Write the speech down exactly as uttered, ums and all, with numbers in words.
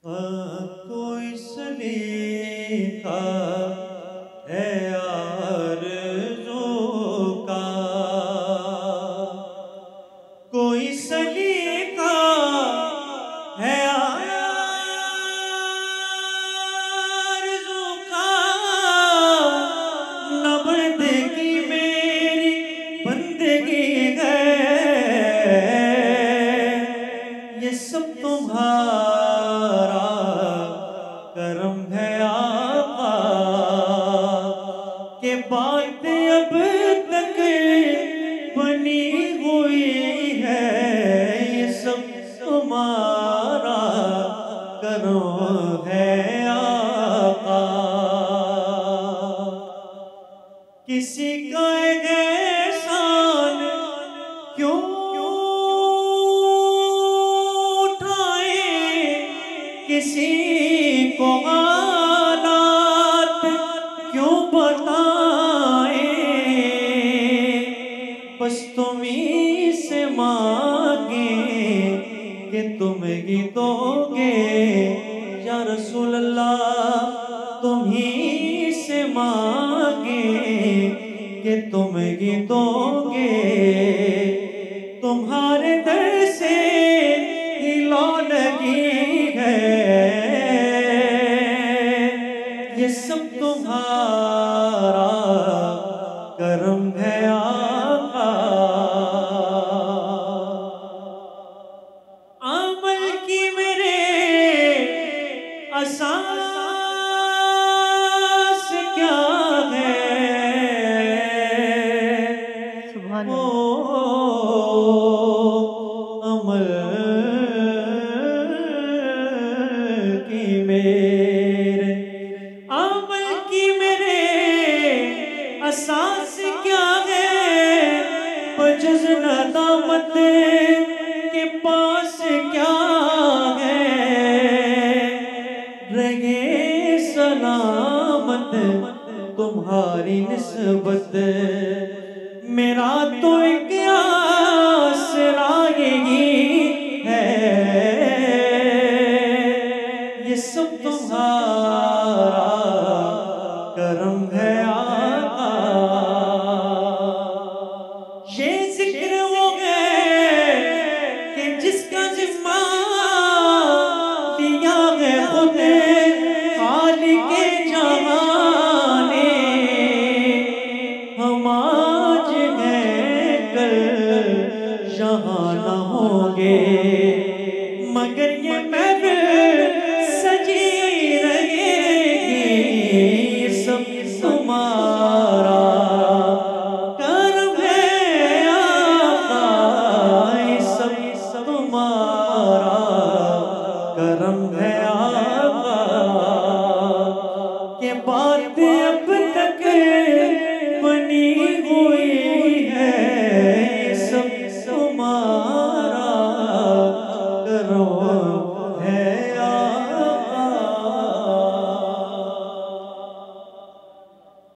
कोई सलीका है आरज़ू का, कोई सलीका है आरज़ू का, न बंदगी मेरी बंदगी है, ये सब तुम्हारा करम है आका, के बात अब तक बनी हुई है, ये सब तुम्हारा करम है आका। किसी का एहसान क्यों किसी को हालात क्यों बताए, बस तुम ही से मांगे कि तुम ही दोगे या रसूल अल्लाह, तुम ही से मांगे कि तुम ही दोगे, तुम्हारे दर से ही लौटगी ये सब तुम्हारा करम है आका। अमल की मेरे असास क्या है, सुभान अल्लाह। अमल की मेरे अमल की मेरे असास क्या है, बजज़ नदामत के पास क्या है, रहे सलामत तुम्हारी निस्बत, मेरा तो एक आसरा यही है, ये सब तुम्हारा